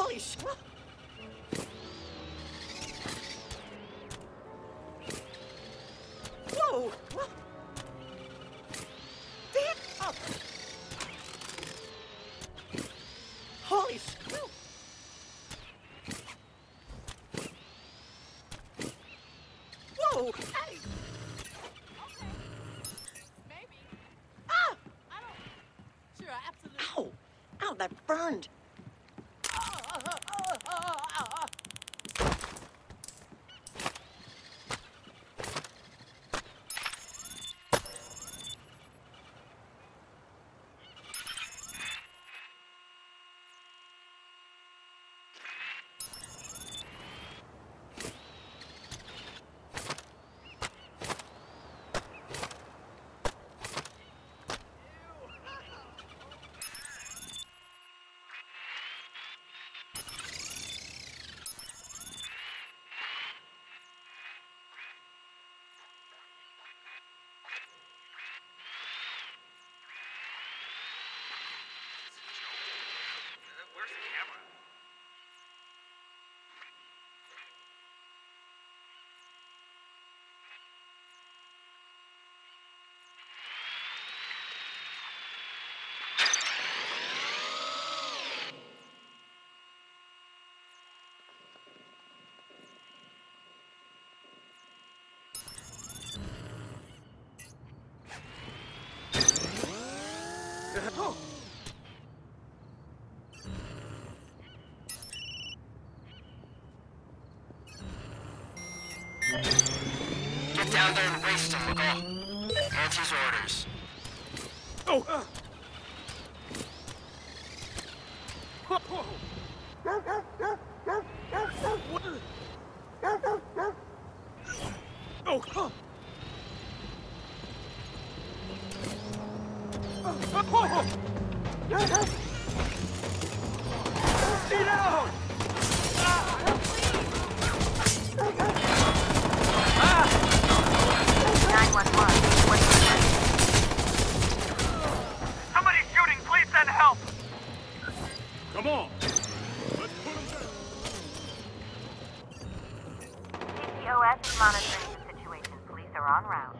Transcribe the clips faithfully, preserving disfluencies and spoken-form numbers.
Holy sh... Whoa! Damn! Oh. Holy sh... Whoa! Hey! Ow! Ow, that burned! Where's the camera? Oh. Get down there and waste him, McCall. Auntie's orders. Oh! Uh. Whoa. What? Oh! Huh. Oh! Stay down! nine one one. What's the name? Somebody's shooting. Please send help. Come on. Let's put him down. C T O S is monitoring the situation. Police are en route.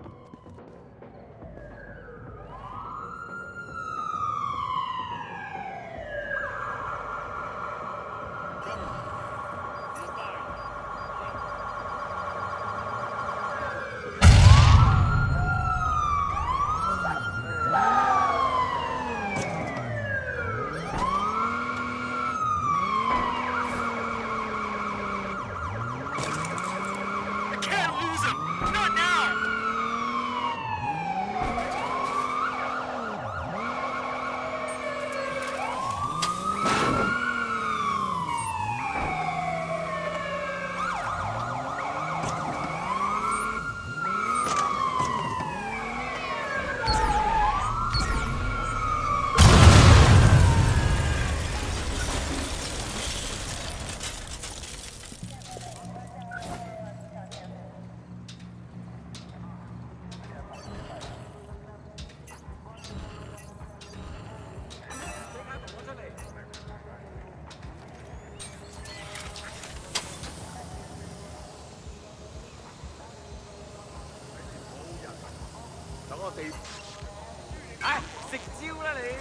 唉，食蕉啦你！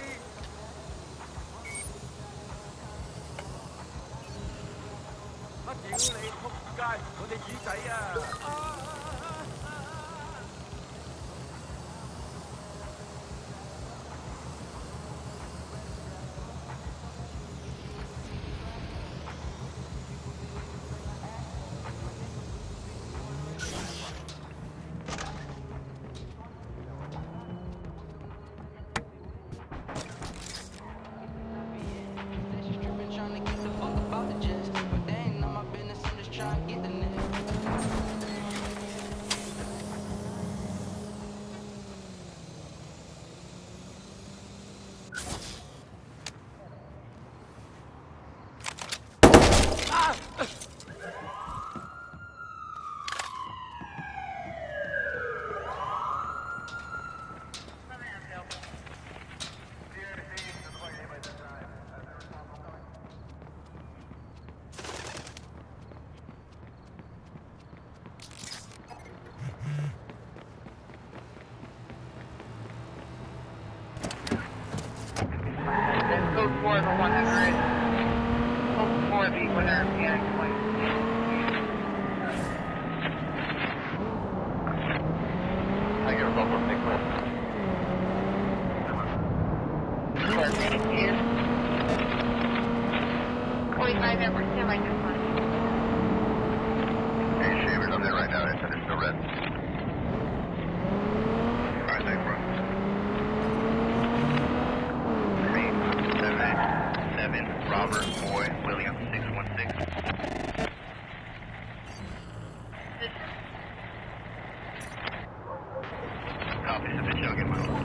乜屌你仆街！我隻耳仔啊！ code four for one hundred. Code four, the one hundred P I point. I get a bubble pick up. twenty-five at percent like this one. Hey, Shavers, I'm there right now. It's under still red. Alright, thanks, bro. three seven seven, Robert Boy, William, six one six. Copy, submission, I'll get my own.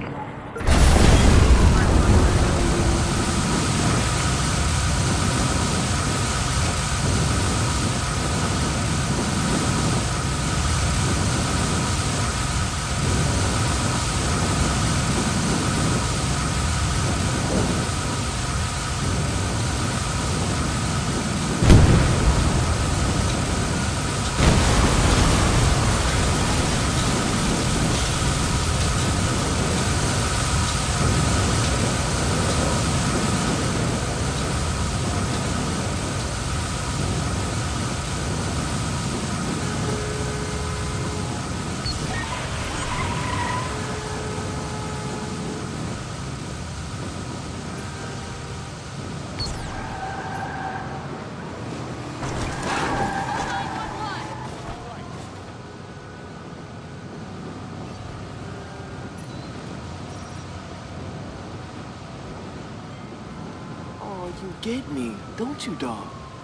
You get me, don't you, dog?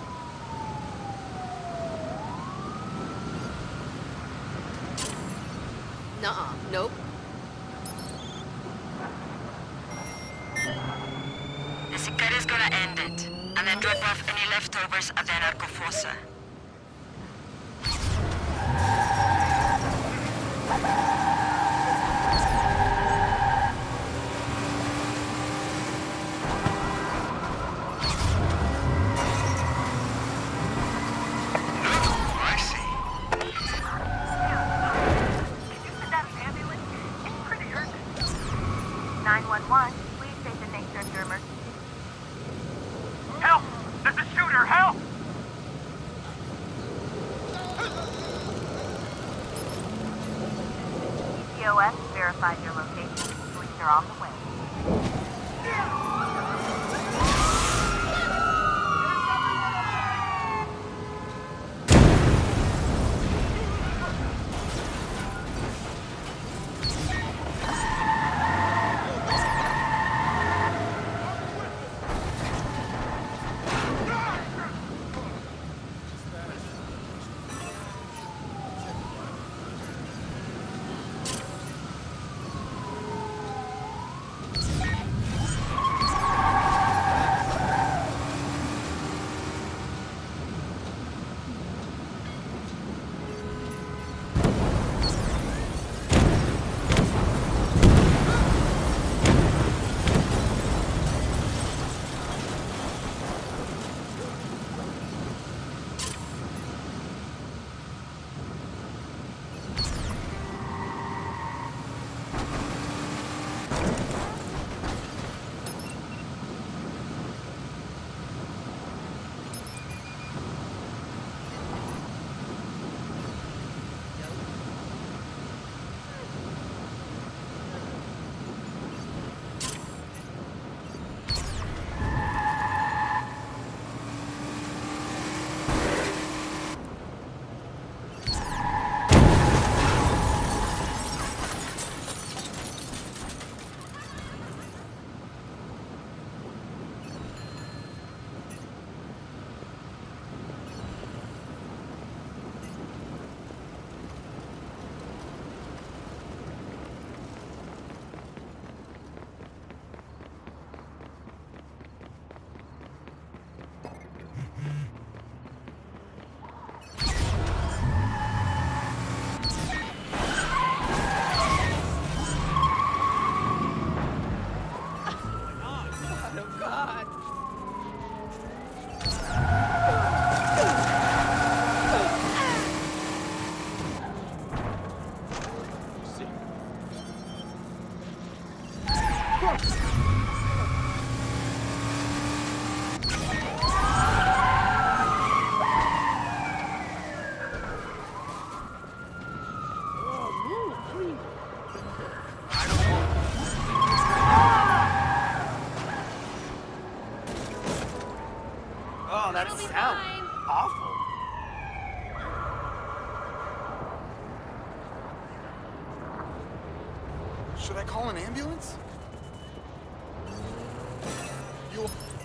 Nuh-uh. Nope. The Sicaria's gonna end it, and then drop off any leftovers at the Narcofossa. nine one one, please state the nature of your emergency. Help! There's a shooter! Help! P O S verified your location. Police are on the way. Oh, that It'll be sounds fine. awful. Should I call an ambulance? You...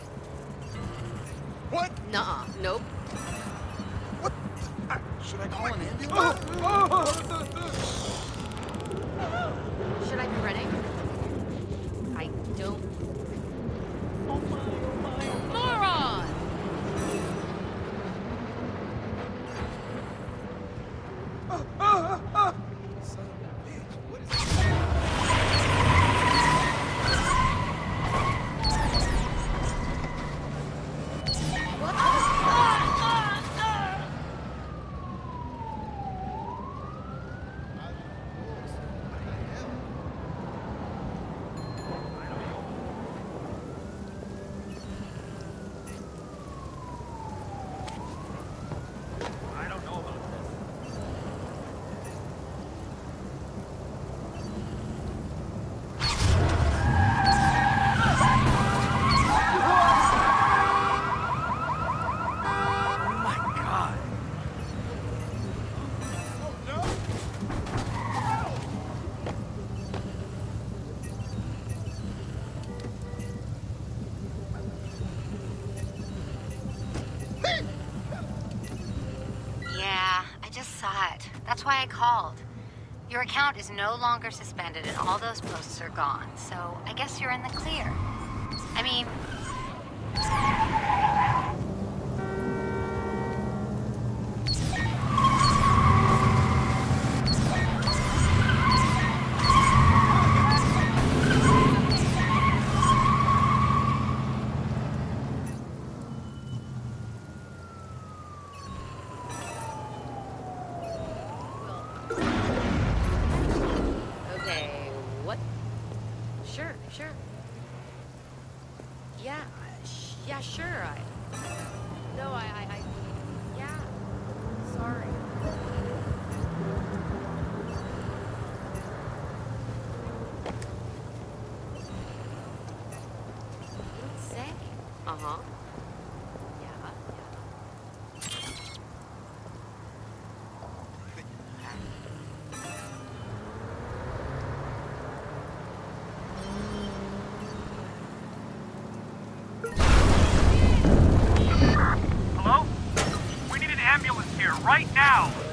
What? Nuh-uh. Nope. What? Uh, Should I call an ambulance? Should I be running? I don't... Oh my, oh my, oh my. Moron! Son of a bitch, what is What the... I don't know about this. Oh my God. Yeah, I just saw it. That's why I called. Your account is no longer suspended and all those posts are gone, so I guess you're in the clear. I mean... Okay, what? Sure, sure. Yeah, sh yeah, sure, I... No, I, I, I... Yeah, sorry. You don't say. Uh-huh. Yeah, yeah. Hello? We need an ambulance here right now.